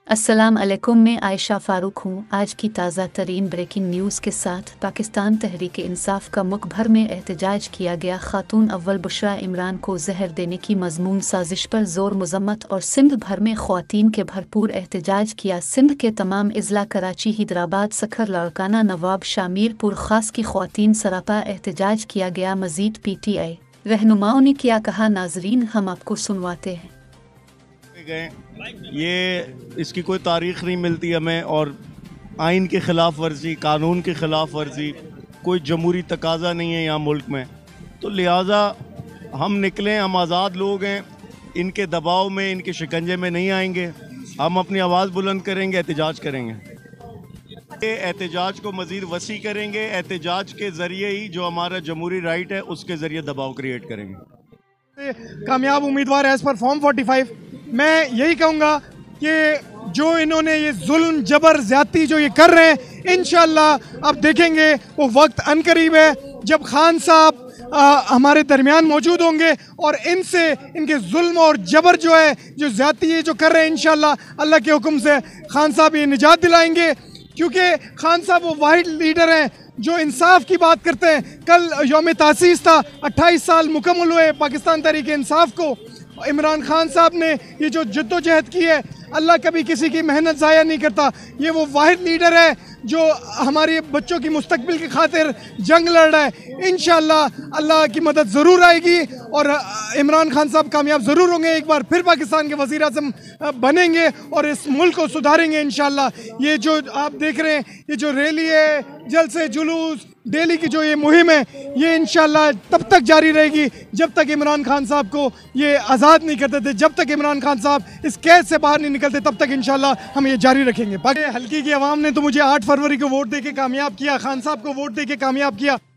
अस्सलाम अलैकुम, मैं आयशा फ़ारूक हूँ। आज की ताज़ा तरीन ब्रेकिंग न्यूज़ के साथ पाकिस्तान तहरीक-ए-इंसाफ का मुल्क भर में एहतजाज किया गया। खातून अव्वल बुशरा इमरान को जहर देने की मज़मूम साजिश पर ज़ोर मज़म्मत और सिंध भर में ख़वातीन के भरपूर एहतजाज किया। सिंध के तमाम अज़ला कराची, हैदराबाद, सखर, लाड़काना, नवाब, शामीरपुर ख़ास की ख़वातीन सरापा एहतजाज किया गया। मज़ीद PTI रहनुमाओं ने क्या कहा, नाजरीन हम आपको सुनवाते हैं। ये इसकी कोई तारीख़ नहीं मिलती हमें, और आइन की ख़िलाफ़ वर्जी, कानून की ख़िलाफ़ वर्जी, कोई जमहूरी तकाज़ा नहीं है यहाँ मुल्क में। तो लिहाजा हम निकलें, हम आज़ाद लोग हैं, इनके दबाव में, इनके शिकंजे में नहीं आएंगे। हम अपनी आवाज़ बुलंद करेंगे, एहतजाज करेंगे। एहतजाज को मज़ीद वसी करेंगे। एहतजाज के ज़रिए ही जो हमारा जमहूरी राइट है उसके ज़रिए दबाव क्रिएट करेंगे। कामयाब उम्मीदवार एज़ पर फॉर्म 45। मैं यही कहूँगा कि जो इन्होंने ये जुल्म, जबर, ज़्यादती जो ये कर रहे हैं, इंशाअल्लाह अब देखेंगे वो वक्त अनकरीब है जब खान साहब हमारे दरमियान मौजूद होंगे और इनसे, इनके जुल्म और जबर जो है, जो ज़्यादती है जो कर रहे हैं, इंशाअल्लाह अल्लाह के हुक्म से खान साहब ये निजात दिलाएंगे। क्योंकि खान साहब वो वाहिद लीडर हैं जो इंसाफ की बात करते हैं। कल यौम तासीस था, 28 साल मुकम्मल हुए पाकिस्तान तहरीक इंसाफ को। इमरान खान साहब ने ये जो जद्दोजहद की है, अल्लाह कभी किसी की मेहनत ज़ाया नहीं करता। ये वो वाहिद लीडर है जो हमारे बच्चों की मुस्तकबिल की खातिर जंग लड़ रहा है। इंशाअल्लाह अल्लाह की मदद ज़रूर आएगी और इमरान खान साहब कामयाब ज़रूर होंगे। एक बार फिर पाकिस्तान के वज़ीर आज़म बनेंगे और इस मुल्क को सुधारेंगे इंशाअल्लाह। ये जो आप देख रहे हैं, ये जो रैली है, जलसे जुलूस, डेली की जो ये मुहिम है, ये इंशाअल्लाह तब तक जारी रहेगी जब तक इमरान खान साहब को ये आज़ाद नहीं करते थे। जब तक इमरान खान साहब इस कैद से बाहर नहीं निकलते, तब तक इंशाअल्लाह हम ये जारी रखेंगे। बाकी हल्की की आवाम ने तो मुझे 8 फरवरी को वोट दे के कामयाब किया, खान साहब को वोट दे के कामयाब किया।